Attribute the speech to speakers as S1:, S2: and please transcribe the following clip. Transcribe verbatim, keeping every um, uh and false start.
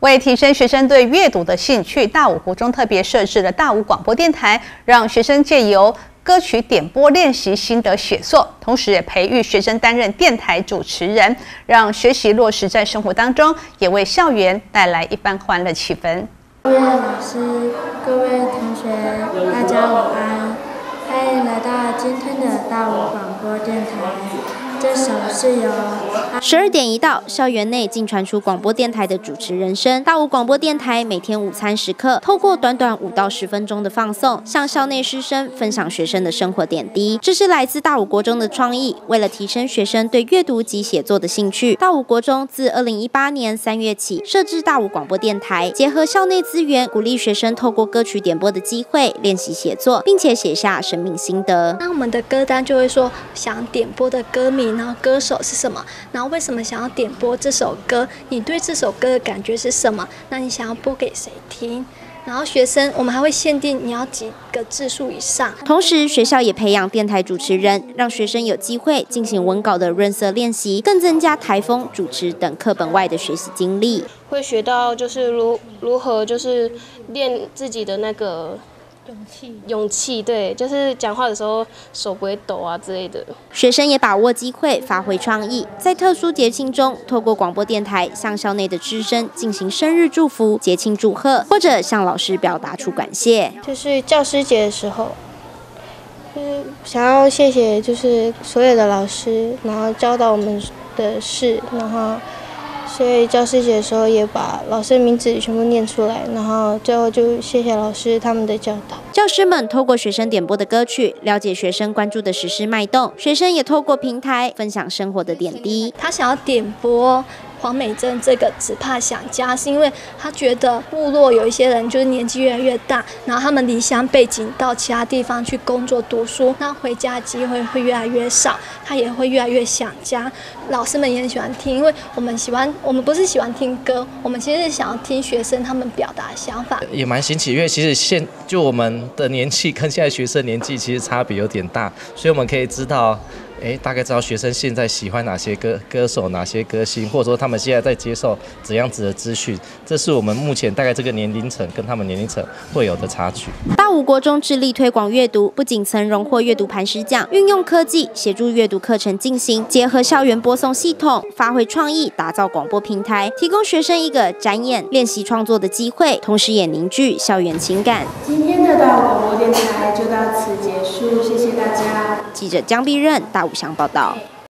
S1: 为提升学生对阅读的兴趣，大武国中特别设置了大武广播电台，让学生借由歌曲点播练习心得写作，同时也培育学生担任电台主持人，让学习落实在生活当中，也为校园带来一番欢乐气氛。
S2: 各位老师、各位同学，大家午安！欢迎来到今天的大武广播电台。这首是由
S3: 十二点一到，校园内竟传出广播电台的主持人声。大武广播电台每天午餐时刻，透过短短五到十分钟的放送，向校内师生分享学生的生活点滴。这是来自大武国中的创意，为了提升学生对阅读及写作的兴趣，大武国中自二零一八年三月起设置大武广播电台，结合校内资源，鼓励学生透过歌曲点播的机会练习写作，并且写下生命心得。
S4: 那我们的歌单就会说想点播的歌名，然后歌手是什么，然后为什么想要点播这首歌，你对这首歌的感觉是什么，那你想要播给谁听，然后学生我们还会限定你要几个字数以上。
S3: 同时学校也培养电台主持人，让学生有机会进行文稿的润色练习，更增加台风、主持等课本外的学习经历，
S5: 会学到就是如如何就是练自己的那个勇气，勇气，对，就是讲话的时候手不会抖啊之类的。
S3: 学生也把握机会发挥创意，在特殊节庆中，透过广播电台向校内的师生进行生日祝福、节庆祝贺，或者向老师表达出感谢。
S6: 就是教师节的时候，就是想要谢谢就是所有的老师，然后教导我们的事，然后。所以教师节的时候也把老师的名字全部念出来，然后最后就谢谢老师他们的教导。
S3: 教师们透过学生点播的歌曲，了解学生关注的时事脉动，学生也透过平台分享生活的点滴。
S4: 他想要点播黄美珍这个只怕想家，是因为他觉得部落有一些人就是年纪越来越大，然后他们离乡背井到其他地方去工作读书，那回家的机会会越来越少，他也会越来越想家。老师们也很喜欢听，因为我们喜欢，我们不是喜欢听歌，我们其实是想要听学生他们表达的想法。
S7: 也蛮新奇，因为其实现就我们的年纪跟现在学生年纪其实差别有点大，所以我们可以知道。哎，大概知道学生现在喜欢哪些歌歌手、哪些歌星，或者说他们现在在接受怎样子的资讯，这是我们目前大概这个年龄层跟他们年龄层会有的差距。
S3: 大武国中致力推广阅读，不仅曾荣获阅读磐石奖，运用科技协助阅读课程进行，结合校园播送系统，发挥创意，打造广播平台，提供学生一个展演、练习创作的机会，同时也凝聚校园情感。
S8: 今天的大武广播电台就到此结束，谢谢大家。
S3: 记者江碧任大武乡报道。